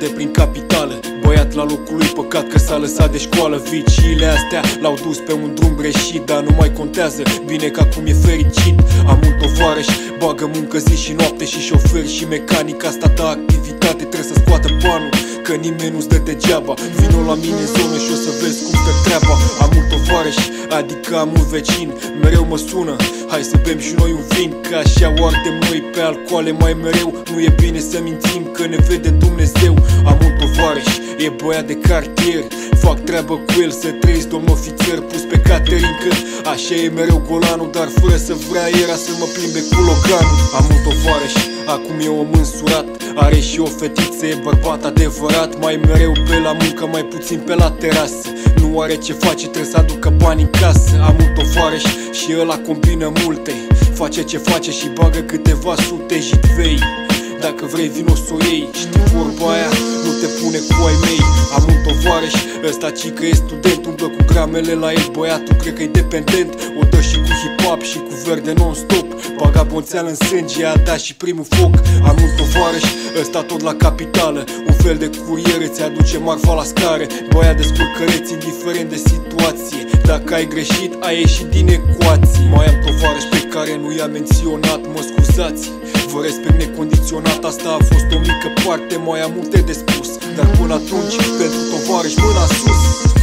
prin capitală. Băiat la locul lui, păcat că s-a lăsat de școală. Viciile astea l-au dus pe un drum greșit, dar nu mai contează, bine că acum e fericit. Am un tovarăș, bagă muncă zi și noapte, și șofer și mecanic, asta ta activitate, trebuie să scoată banul, că nimeni nu-ți dă degeaba. Vino la mine în zonă și o să vezi cum stă treaba. Am un tovarăș, adică am un vecin, mereu mă sună, hai să bem și noi un vin, că așa o ardem noi pe alcoale mai mereu. Nu e bine să mințim, că ne vede Dumnezeu. Am un tovarăș, e băiat de cartier, fac treabă cu el, să trăiți domn ofițer, pus pe catering, că așa e mereu golanul, dar fără să vrea era să mă plimbe cu Loganul. Am un tovarăș, acum e om însurat, are și o fetiță, e bărbat adevărat, mai mereu pe la muncă, mai puțin pe la terasă. Nu are ce face, trebuie să aducă bani în casă. Am un tovarăș și ăla combină multe, face ce face și bagă câteva sute jitvei. Dacă vrei vino s-o iei, știi vorba aia, nu te pune cu ai mei. Am un tovarăș, ăsta cică e student, umblă cu gramele la el, băiatul cred că e dependent. O dă și cu hip-hop și cu verde non-stop, baga bonțeală în sânge, a dat și primul foc. Am un tovarăș, ăsta tot la capitală, un fel de curier, îți aduce marfa la scară. Băiat de scurcăreți, indiferent de situație, dacă ai greșit, ai ieșit din ecuație. Mai am tovarăș pe care nu i-am menționat, mă scuzați, vă respect necondiționat, asta a fost o mică parte, mai am multe de spus, dar până atunci, pentru tovarăș, mâna sus.